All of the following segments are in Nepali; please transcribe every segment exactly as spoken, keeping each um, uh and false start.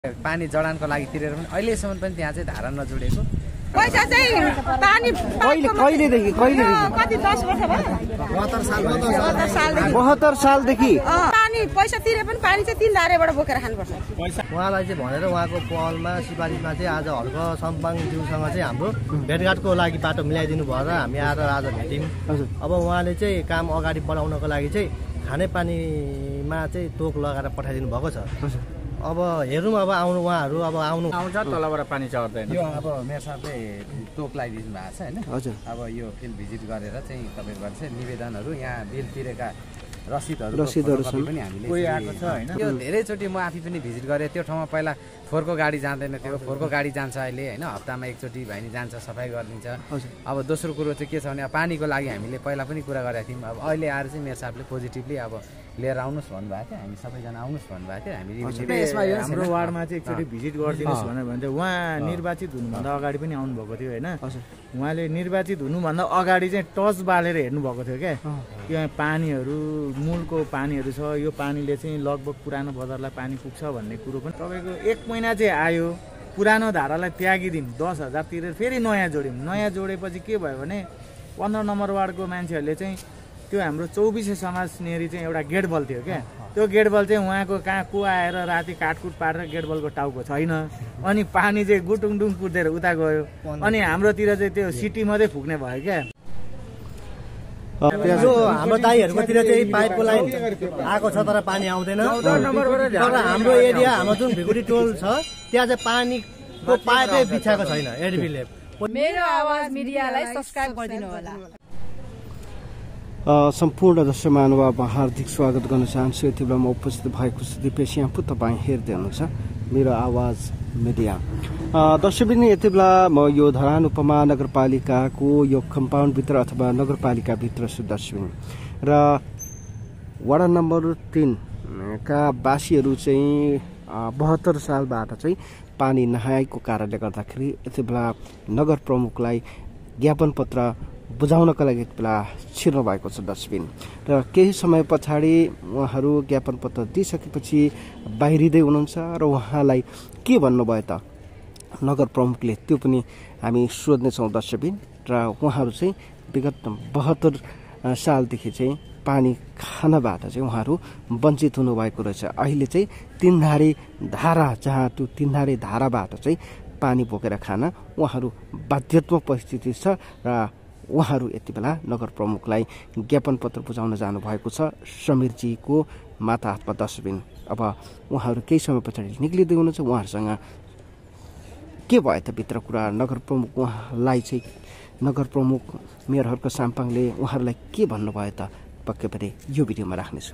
पानी जडानको लागि तिरेर पनि अहिलेसम्म पनि त्यहाँ चाहिँ धारा नजोडेको पैसा चाहिँ पानी कहिले कहिलेदेखि कहिलेदेखि कति दस वर्ष भयो बहत्तर साल बहत्तर सालदेखि पानी पैसा तिरे पनि पानी चाहिँ तीन धारेबाट बोकेर खानुपर्छ पैसा उहाँलाई चाहिँ भनेर उहाँको पहलमा सिफारिसमा चाहिँ आज हल्क सम्पाङ ज्यूसँग चाहिँ हाम्रो भेटघाटको लागि बाटो मिलाइदिनु भएर हामी आएर आज भेट्यौँ। अब उहाँले चाहिँ काम अगाडि बढाउनको लागि चाहिँ खानेपानीमा चाहिँ तोक लगाएर पठाइदिनु भएको छ। अब हेरौँ अब आउनु उहाँहरू अब आउनु आउँछ तलबाट पानी चढ्दैन। यो अब मेयर साहबले तोक लगाइदिनु भएको छ हैन। हजुर अब यो फिल्ड भिजिट गरेर चाहिँ तपाईहरुबाट चाहिँ निवेदनहरू यहाँ बिल तिरेका रसिदहरू रसिदहरू पनि हामीले कोही आएको छ हैन। यो धेरैचोटि म आफै पनि भिजिट गरेँ। त्यो ठाउँमा पहिला फोहोरको गाडी जाँदैन थियो, फोहोरको गाडी जान्छ अहिले हैन। हप्तामा एकचोटि भाइनी जान्छ, सफाइ गरिदिन्छ। अब दोस्रो कुरो चाहिँ के छ भने पानीको लागि हामीले पहिला पनि कुरा गरेका थियौँ। अब अहिले आएर चाहिँ मेयर साहबले पोजिटिभली अब लिएर आउनुहोस् भन्नुभएको थियो। हामी सबैजना आउनुहोस् भन्नुभएको थियो। हामी हाम्रो वार्डमा चाहिँ एकचोटि भिजिट गरिदिनुहोस् भनेर भन्दै उहाँ निर्वाचित हुनुभन्दा अगाडि पनि आउनुभएको थियो होइन। उहाँले निर्वाचित हुनुभन्दा अगाडि चाहिँ टच बालेर हेर्नुभएको थियो क्या। यहाँ पानीहरू मूलको पानीहरू छ, यो पानीले चाहिँ लगभग पुरानो बजारलाई पानी पुग्छ भन्ने कुरो पनि तपाईँको एक महिना चाहिँ आयो। पुरानो धारालाई त्यागिदिउँ, दस हजार तिरेर फेरि नयाँ जोड्यौँ। नयाँ जोडेपछि के भयो भने पन्ध्र नम्बर वार्डको मान्छेहरूले चाहिँ त्यो हाम्रो चौबिसे समाज नेरी चाहिँ एउटा गेट बल थियो क्या। त्यो गेट बल चाहिँ उहाँको कहाँ को आएर राति काटकुट पारेर गेट बलको टाउको छैन। अनि पानी चाहिँ गुटुङडुङ कुदेर उता गयो। अनि हाम्रोतिर चाहिँ त्यो सिटी मात्रै फुक्ने भयो क्या। यो हाम्रो दाइहरूकोतिर चाहिँ पाइपको लाइन आएको छ तर पानी आउँदैन। तर हाम्रो एरिया हाम्रो जुन भिकुटी टोल छ त्यहाँ चाहिँ पानीको पाइपै बिछाएको छैन एडीबीले। मेरो आवाज मिडियालाई सब्स्क्राइब गरिदिनु होला। सम्पूर्ण दर्शक महानुभाव हार्दिक स्वागत गर्न चाहन्छु। यति बेला म उपस्थित भएको छु दिपेश यहाँ पु तपाईँ हेर्दै हुनुहुन्छ मेरो आवाज मिडिया। दर्शकबिन यति बेला म यो धरान उपमहानगरपालिकाको यो कम्पाउन्डभित्र अथवा नगरपालिकाभित्र छु दर्शकबिन। र वडा नम्बर तीन का वासीहरू चाहिँ बहत्तर सालबाट चाहिँ पानी नआएको कारणले गर्दाखेरि यति बेला नगर प्रमुखलाई ज्ञापन पत्र बुझाउनका लागि यति बेला छिर्नु भएको छ डस्टबिन। र केही समय पछाडि उहाँहरू ज्ञापन पत्र दिइसकेपछि बाहिरिँदै हुनुहुन्छ र उहाँलाई के भन्नुभयो त नगर प्रमुखले त्यो पनि हामी सोध्नेछौँ डस्टबिन। र उहाँहरू चाहिँ विगत बहत्तर सालदेखि चाहिँ पानी खानबाट चाहिँ उहाँहरू वञ्चित हुनुभएको रहेछ। अहिले चाहिँ तीनधारे धारा जहाँ त्यो तीनधारे धाराबाट चाहिँ पानी बोकेर खान उहाँहरू बाध्यतात्मक परिस्थिति छ। र उहाँहरू यति बेला नगर प्रमुखलाई ज्ञापन पत्र बुझाउन जानुभएको छ समीरजीको माता हातमा डस्टबिन। अब उहाँहरू केही समय पछाडि निक्लिँदै हुनुहुन्छ। उहाँहरूसँग के भयो त भित्र कुरा नगर प्रमुख उहाँलाई चाहिँ नगर प्रमुख मेयर हर्क साम्पाङले उहाँहरूलाई के भन्नुभयो त पक्कै पनि यो भिडियोमा राख्नेछु।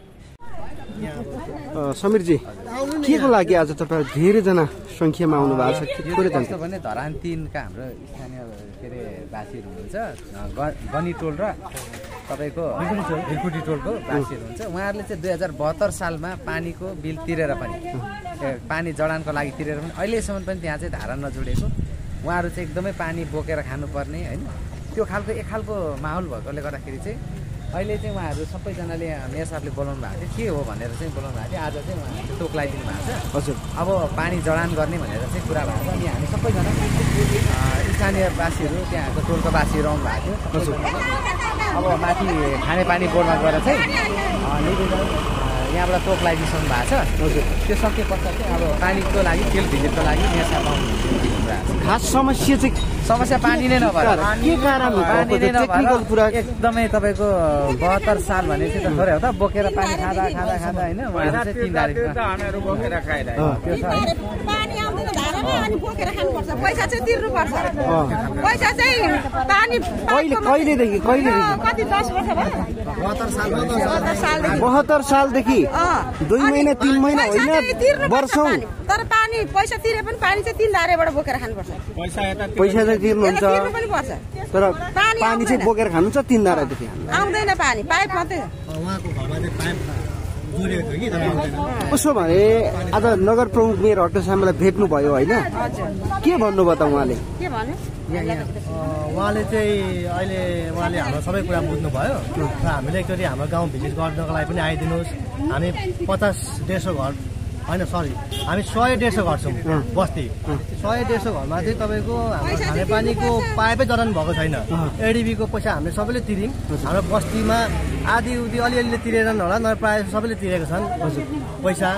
समीरजी के को लागि आज तपाईँ धेरैजना सङ्ख्यामा आउनु भएको छ? भने धरान तीनका हाम्रो स्थानीय के अरे वासीहरू हुनुहुन्छ, गनी टोल र तपाईँको भिरकुटी टोलको वासीहरू हुन्छ। उहाँहरूले चाहिँ दुई हजार बहत्तर सालमा पानीको बिल तिरेर पनि पानी जडानको लागि तिरेर पनि अहिलेसम्म पनि त्यहाँ चाहिँ धारा नजोडेको। उहाँहरू चाहिँ एकदमै पानी बोकेर खानुपर्ने होइन त्यो खालको एक खालको माहौल भएकोले गर्दाखेरि चाहिँ अहिले चाहिँ उहाँहरू सबैजनाले मेयर साहबले बोलाउनु भएको थियो के हो भनेर चाहिँ बोलाउनु भएको थियो। आज चाहिँ उहाँहरूले तोक लगाइदिनु भएको छ। हजुर अब पानी जडान गर्ने भनेर चाहिँ कुरा भएको छ। अनि हामी सबैजना स्थानीय वासीहरू त्यहाँको टोलको वासीहरू आउनु भएको थियो। अब माथि खानेपानी बोर्डमा गएर चाहिँ निवेदन यहाँबाट तोक लगाइदिनु भएको छ। हजुर त्यो सके पश्चात चाहिँ अब पानीको लागि फिल्ड भिजिटको लागि मेयर साहब आउनु खास समस्या चाहिँ समस्या पानी नै नभएर के कारण पानी नै नभएर पुरा एकदमै तपाईँको बहत्तर साल भनेपछि त थोरै हो त बोकेर पानी खाँदा खाँदा खाँदा होइन उहाँहरू चाहिँ तिन धारे हामीहरू बोकेर खाइरहेको त्यो छ पानी आउँदैन धारामा अनि बोकेर खानुपर्छ। पैसा चाहिँ तिर्नुपर्छ। पैसा चाहिँ पानी कहिले कहिलेदेखि कहिलेदेखि कति दस वर्ष भयो बहत्तर साल बहत्तर सालदेखि बहत्तर सालदेखि दुई महिना तिन महिना होइन वर्षौँ। तर पानी पैसा तिरे पनि पानी चाहिँ तीन धारेबाट बोकेर खानुपर्छ। पैसा यता पैसा चाहिँ तिर्नुहुन्छ पनि पर्छ तर पानी चाहिँ बोकेर खानुहुन्छ तीन धारादेखि आउँदैन पानी पाइप मात्रै। उहाँको घरमा चाहिँ पाइप जोडिएको थियो कि तर आउँदैन। उसो भने आज नगर प्रमुख मेयर हर्क साम्पाङलाई भेट्नुभयो होइन के भन्नुभयो त उहाँले? के भन्नु उहाँले चाहिँ अहिले उहाँले हाम्रो सबै कुरा बुझ्नुभयो र हामीले एकचोटि हाम्रो गाउँ भिजिट गर्नको लागि पनि आइदिनुहोस्। हामी पचास डेढ सौ घर होइन सरी हामी सय डेढ सय घर छौँ बस्ती सय डेढ सय घरमा चाहिँ तपाईँको हाम्रो खानेपानीको पाइपै जडान भएको छैन एडिबीको पैसा हामीले सबैले तिर्यौँ हाम्रो बस्तीमा आधी उधी अलिअलि तिरेरन् होला नभए प्रायः सबैले तिरेको छन् पैसा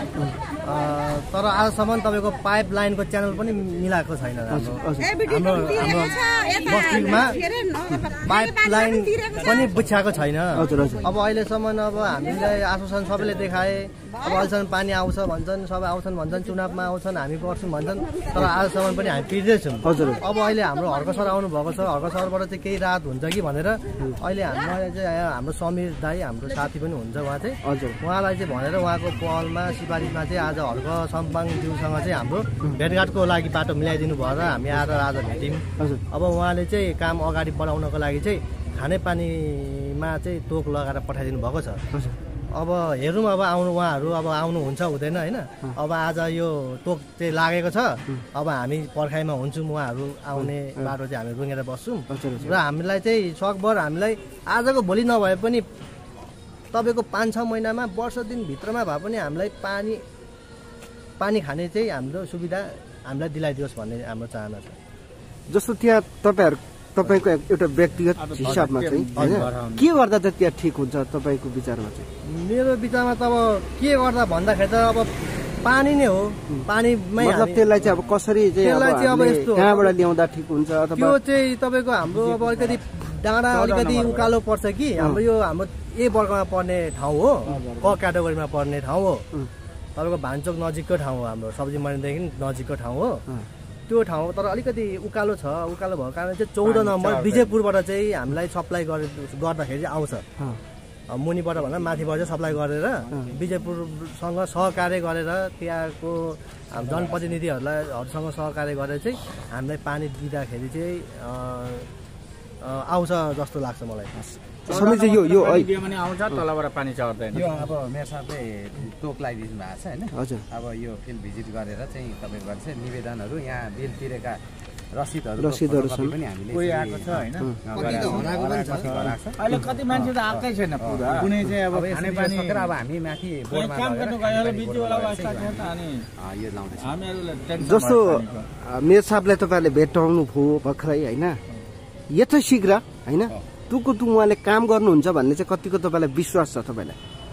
तर आजसम्म तपाईँको पाइप लाइनको च्यानल पनि मिलाएको छैन हाम्रो हाम्रो हाम्रो बस्तीमा पाइप लाइन पनि बुझ्याएको छैन अब अहिलेसम्म अब हामीलाई आश्वासन सबैले देखाए अब अहिलेसम्म पानी आउँछ भन्छन् सबै आउँछन् भन्छन् चुनावमा आउँछन् हामी गर्छौँ भन्छन् तर आजसम्म पनि हामी तिर्दैछौँ अब अहिले हाम्रो हर्क सर आउनु भएको छ हर्क सरबाट चाहिँ केही राहत हुन्छ कि भनेर अहिले हाम्रो चाहिँ हाम्रो समीर दाई हाम्रो साथी पनि हुन्छ उहाँ चाहिँ हजुर उहाँलाई चाहिँ भनेर उहाँको पहलमा सिफारिसमा चाहिँ आज हर्क सम्पाङ ज्यूसँग चाहिँ हाम्रो भेटघाटको लागि बाटो मिलाइदिनु भएर हामी आएर आज भेट्यौँ अब उहाँले चाहिँ काम अगाडि बढाउनको लागि चाहिँ खानेपानीमा चाहिँ तोक लगाएर पठाइदिनु भएको छ अब हेरौँ अब आउनु उहाँहरू अब आउनुहुन्छ हुँदैन होइन अब आज यो तोक चाहिँ लागेको छ अब हामी पर्खाइमा हुन्छौँ उहाँहरू आउने बाटो चाहिँ हामी रुँगेर बस्छौँ र हामीलाई चाहिँ सकभर हामीलाई आजको भोलि नभए पनि तपाईँको पाँच छ महिनामा वर्ष दिनभित्रमा भए पनि हामीलाई पानी पानी खाने चाहिँ हाम्रो सुविधा हामीलाई दिलाइदियोस् भन्ने हाम्रो चाहना छ जस्तो त्यहाँ तपाईँहरू तपाईँको एउटा व्यक्तिगत हिसाबमा चाहिँ होइन के गर्दा चाहिँ त्यहाँ ठिक हुन्छ तपाईँको विचारमा चाहिँ मेरो विचारमा त अब के गर्दा भन्दाखेरि त अब पानी नै हो पानीमै मतलब त्यसलाई चाहिँ अब कसरी चाहिँ अब यस्तो कहाँबाट ल्याउँदा ठिक हुन्छ अथवा त्यो चाहिँ तपाईँको हाम्रो अब अलिकति डाँडा अलिकति उकालो पर्छ कि हाम्रो यो हाम्रो ए वर्गमा पर्ने ठाउँ हो क क्याटेगोरीमा पर्ने ठाउँ हो तपाईँको भान्चोक नजिकको ठाउँ हो हाम्रो सब्जी मन्डीदेखि नजिकको ठाउँ हो त्यो ठाउँ तर अलिकति उकालो छ उकालो भएको कारण चाहिँ चौध नम्बर विजयपुरबाट चाहिँ हामीलाई सप्लाई गरे गर्दाखेरि चाहिँ आउँछ मुनिबाट भन्दा माथिबाट चाहिँ सप्लाई गरेर विजयपुरसँग सहकार्य गरेर त्यहाँको जनप्रतिनिधिहरूलाई हरूसँग सहकार्य गरेर चाहिँ हामीलाई पानी दिँदाखेरि चाहिँ आउँछ जस्तो लाग्छ मलाई समीर यो यो पनि आउँछ तलबाट पानी चढ्दैन यो अब मेयर साहबले तोक लगाइदिनु भएको छ होइन हजुर अब यो फिल्ड भिजिट गरेर चाहिँ तपाईँको चाहिँ निवेदनहरू यहाँ बिल तिरेका रसिदहरू रसिदहरू छन् पनि हामीले कोही आएको छ होइन अहिले कति मान्छे त आएकै छैन पुरा कुनै चाहिँ अब खानेपानी सकेर अब हामी माथि बोर्डमा काम गर्नु गयो बिजुवाला अवस्था छ त अनि यो लाउँदैछ हामीहरुले जस्तो मेयर साहबलाई तपाईँहरूले भेटाउनु भयो भर्खरै होइन यथाशीघ्र होइन तुको तु उहाँले काम गर्नुहुन्छ भन्ने चाहिँ कतिको तपाईँलाई विश्वास छ तपाईँलाई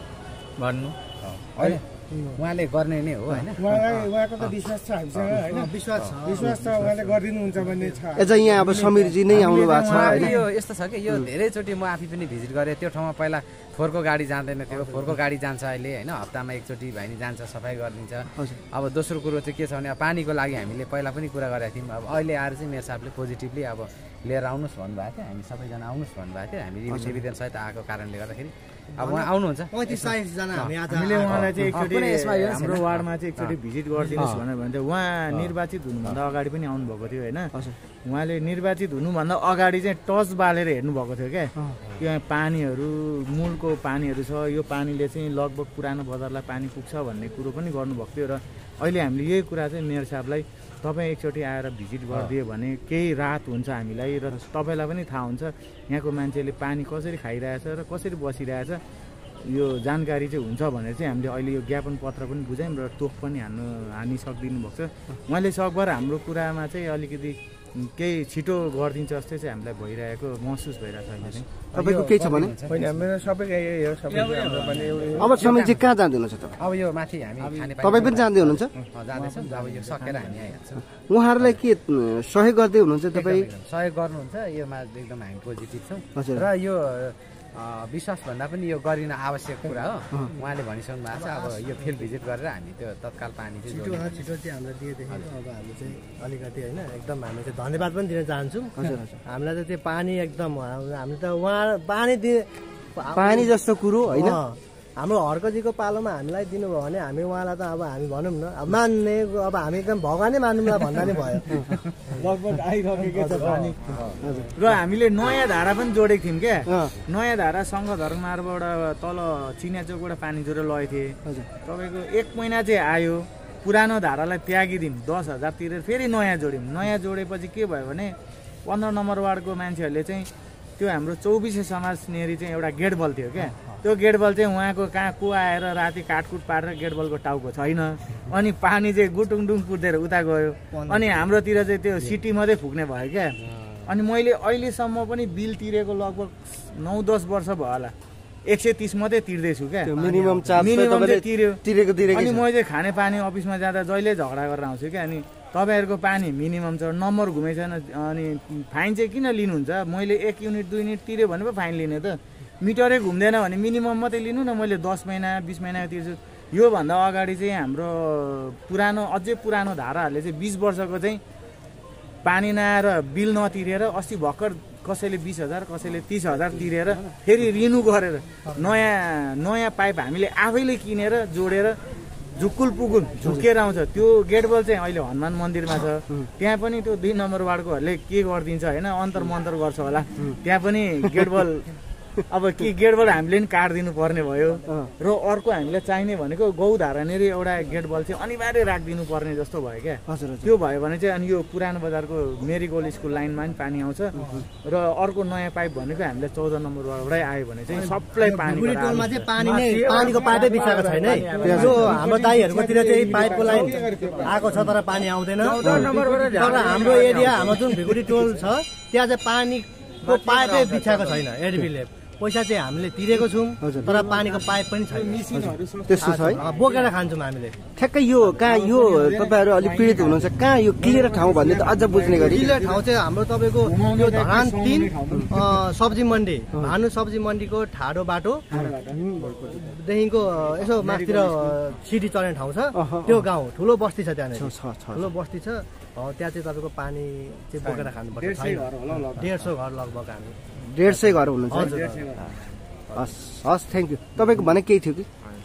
भन्नु होइन उहाँले गर्ने नै हो होइन उहाँलाई उहाँको त विश्वास छ हामीसँग होइन विश्वास छ विश्वास छ उहाँले गरिदिनुहुन्छ भन्ने छ एज यहाँ अब समीरजी नै आउनु भएको छ होइन यो यस्तो छ कि यो धेरैचोटि म आफै पनि भिजिट गरेँ त्यो ठाउँमा पहिला फोहोरको गाडी जाँदैन थियो फोहोरको गाडी जान्छ अहिले होइन हप्तामा एकचोटि भाइ जान्छ सफाइ गरिदिन्छ अब दोस्रो कुरो चाहिँ के छ भने अब पानीको लागि हामीले पहिला पनि कुरा गरेका थियौँ अब अहिले आएर चाहिँ मेयर साहबले पोजिटिभली अब लिएर आउनुहोस् भन्नुभएको थियो हामी सबैजना आउनुहोस् भन्नुभएको थियो हामी निवेदन सहित आएको कारणले गर्दाखेरि अब उहाँ आउनुहुन्छ पैँतिस चालिसजना हामीले उहाँलाई चाहिँ एकचोटि हाम्रो वार्डमा चाहिँ एकचोटि भिजिट गरिदिनुहोस् भनेर भन्थ्यो उहाँ निर्वाचित हुनुभन्दा अगाडि पनि आउनुभएको थियो होइन उहाँले निर्वाचित हुनुभन्दा अगाडि चाहिँ टच बालेर हेर्नुभएको थियो क्या यहाँ पानीहरू मूलको पानीहरू छ यो पानीले चाहिँ लगभग पुरानो बजारलाई पानी पुग्छ भन्ने कुरो पनि गर्नुभएको थियो र अहिले हामीले यही कुरा चाहिँ मेयर साहबलाई तपाईँ एकचोटि आएर भिजिट गरिदियो भने केही राहत हुन्छ हामीलाई र तपाईँलाई पनि थाहा हुन्छ यहाँको मान्छेले पानी कसरी खाइरहेछ र कसरी बसिरहेछ यो जानकारी चाहिँ हुन्छ भनेर चाहिँ हामीले अहिले यो ज्ञापन पत्र पनि बुझायौँ र तोक पनि हान्नु हानि सक्दिनु भएको छ उहाँले सकभर हाम्रो कुरामा चाहिँ अलिकति केही छिटो गरिदिन्छ जस्तै चाहिँ हामीलाई भइरहेको महसुस भइरहेको छ अहिले चाहिँ तपाईँको केही छ भने होइन मेरो सबैको यही हो सबै हाम्रो पनि एउटै अब समीरजी कहाँ जाँदै हुनुहुन्छ तपाईँ अब यो माथि हामी खाने तपाईँ पनि जाँदै हुनुहुन्छ जाँदैछौँ अब यो सकेर हामी आइहाल्छौँ उहाँहरूलाई के सहयोग गर्दै हुनुहुन्छ तपाईँ सहयोग गर्नुहुन्छ योमा एकदम हामी पोजिटिभ छौँ हजुर र यो विश्वास भन्दा पनि यो गरिन आवश्यक कुरा हो उहाँले भनिसक्नु भएको छ अब यो फिल्ड भिजिट गरेर हामी त्यो तत्काल पानी चाहिँ छिटो छिटो चाहिँ हामीलाई दिएदेखि अब हामी चाहिँ अलिकति होइन एकदम हामी चाहिँ धन्यवाद पनि दिन चाहन्छौँ हामीलाई त त्यो पानी एकदम हामी त उहाँ पानी दिए पानी जस्तो कुरो होइन हाम्रो हर्कजीको पालोमा हामीलाई दिनुभयो भने हामी उहाँलाई त अब हामी भनौँ न अब मान्ने अब हामी एकदम भगवानै मान्नु भन्दा नै भयो लगभग आइरहेको छ पानी र हामीले नयाँ धारा पनि जोडेको थियौँ क्या नयाँ धारा सङ्घ धर्ममार्गबाट तल चिनिया चौकबाट पानी जोडेर लगेको थिएँ तपाईँको एक महिना चाहिँ आयो पुरानो धारालाई त्यागिदिउँ दस हजार तिरेर फेरि नयाँ जोड्यौँ नयाँ जोडेपछि के भयो भने पन्ध्र नम्बर वार्डको मान्छेहरूले चाहिँ त्यो हाम्रो चौबिसे समाज नेरी चाहिँ एउटा गेट बल थियो क्या त्यो गेटबल चाहिँ उहाँको कहाँ को आएर राति काटकुट पारेर गेटबलको टाउको छैन अनि पानी चाहिँ गुटुङडुङ कुदेर उता गयो अनि हाम्रोतिर चाहिँ त्यो सिटी मात्रै फुक्ने भयो क्या अनि मैले अहिलेसम्म पनि बिल तिरेको लगभग नौ दस वर्ष भयो होला एक सय तिस मात्रै तिर्दैछु क्या मिनिमम चार्ज तिर्यो तिरेको तिरेको अनि म चाहिँ खाने पानी अफिसमा जाँदा जहिले झगडा गरेर आउँछु क्या अनि तपाईँहरूको पानी मिनिमम छ नम्बर घुमै छैन अनि फाइन चाहिँ किन लिनुहुन्छ मैले एक युनिट दुई युनिट तिर्यो भने पो फाइन लिने त मिटरै घुम्दैन भने मिनिमम मात्रै लिनु न मैले दस महिना बिस महिना तिर्छु योभन्दा अगाडि चाहिँ हाम्रो पुरानो अझै पुरानो धाराहरूले चाहिँ बिस वर्षको चाहिँ पानी नआएर बिल नतिरेर अस्ति भर्खर कसैले बिस हजार कसैले तिस हजार तिरेर फेरि रिन्यू गरेर नयाँ नयाँ पाइप हामीले आफैले किनेर जोडेर झुक्कुल पुकुल झुक्केर आउँछ त्यो गेटबल चाहिँ अहिले हनुमान मन्दिरमा छ त्यहाँ पनि त्यो दुई नम्बर वार्डकोहरूले के गरिदिन्छ होइन अन्तर मन्तर गर्छ होला त्यहाँ पनि गेटबल अब के गेटबल हामीले नि काटिदिनु पर्ने भयो र अर्को हामीलाई चाहिने भनेको गौधारानेर एउटा गेटबल चाहिँ अनिवार्य राखिदिनु पर्ने जस्तो भयो क्या त्यो भयो भने चाहिँ अनि यो पुरानो बजारको मेरीगोल्ड स्कुल लाइनमा पनि पानी आउँछ र अर्को नयाँ पाइप भनेको हामीलाई चौध नम्बर वार्डबाटै आयो भने चाहिँ सबलाई पानी टोलमा चाहिँ पानी नै पानीको पाइपै बिछाएको छैन है जो हाम्रो दाइहरूकोतिर चाहिँ पाइपको लाइन आएको छ तर पानी आउँदैन तर हाम्रो एरिया हाम्रो जुन भिकुटी टोल छ त्यहाँ चाहिँ पानीको पाइपै बिछाएको छैन एडबीले पैसा चाहिँ हामीले तिरेको छौँ तर पानीको पाइप पनि छैन त्यस्तो छ है बोकेर खान्छौँ हामीले ठ्याक्कै यो कहाँ यो तपाईँहरू अलिक पीडित हुनुहुन्छ कहाँ यो क्लियर ठाउँ भन्ने त अझ बुझ्ने गरी क्लियर ठाउँ चाहिँ हाम्रो तपाईँको यो धरान तिन सब्जी मन्डी भानु सब्जी मन्डीको ठाडो बाटोदेखिको यसो माथितिर सिटी चल्ने ठाउँ छ त्यो गाउँ ठुलो बस्ती छ त्यहाँनिर ठुलो बस्ती छ त्यहाँ चाहिँ तपाईँको पानी चाहिँ बोकेर खानुपर्छ डेढ सौ घर लगभग हामी डेढ सय घर हुनुहुन्छ हस् हस् थ्याङ्क यू तपाईँको भने केही थियो कि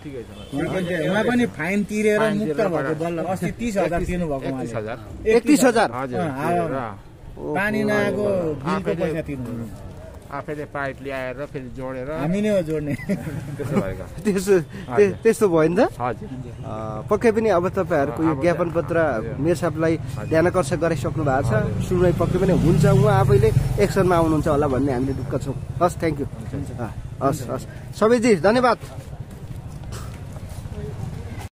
उहाँ पनि फाइन तिरेर मुक्त भएको बल्ल अस्ति तिस हजार तिर्नु भएको एकतिस हजार पानी नआएको बिलको पैसा तिर्नु आफैले पाइप ल्याएर फेरि जोडेर हामी नै हो जोड्ने त्यस्तो त्यस्तो भयो नि त पक्कै पनि अब तपाईँहरूको यो ज्ञापन पत्र मेयर साहबलाई ध्यान आकर्षण गराइसक्नु भएको छ सुरुमै पक्कै पनि हुन्छ उहाँ आफैले एक्सनमा आउनुहुन्छ होला भन्ने हामीले ढुक्क छौँ हस् थ्याङ्क यू हस् हस् सबैजी धन्यवाद।